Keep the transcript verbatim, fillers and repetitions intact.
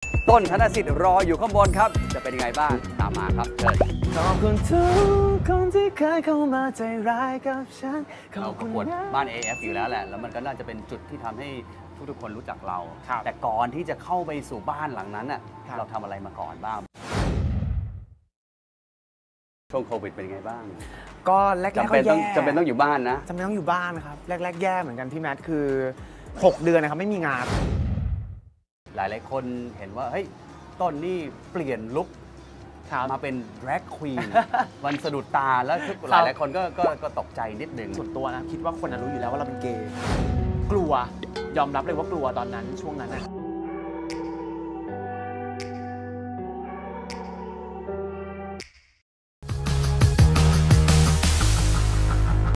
ต้นธนสิทธิ์รออยู่ข้างบนครับจะเป็นยังไงบ้างตามมาครับเชิญขอบคุณทุกคนที่เคยเข้ามาใจร้ายกับฉันเราประกวดบ้าน เอ เอฟ อยู่แล้วแหละแล้วมันก็น่าจะเป็นจุดที่ทำให้ทุกๆคนรู้จักเราแต่ก่อนที่จะเข้าไปสู่บ้านหลังนั้นน่ะเราทำอะไรมาก่อนบ้างช่วงโควิดเป็นยังไงบ้างก็แรกๆก็แย่จำเป็นต้องอยู่บ้านนะจำเป็นต้องอยู่บ้านนะครับแรกๆแย่เหมือนกันพี่แมทคือหกเดือนนะครับไม่มีงานหลายๆคนเห็นว่าเฮ้ยต้นนี่เปลี่ยนลุคมาเป็น drag queen มันสะดุดตาแล้วหลายหลายคนก็ก็ตกใจนิดนึงส่วนตัวนะคิดว่าคนรู้อยู่แล้วว่าเราเป็นเกย์กลัวยอมรับเลยว่ากลัวตอนนั้นช่วงนั้นนะ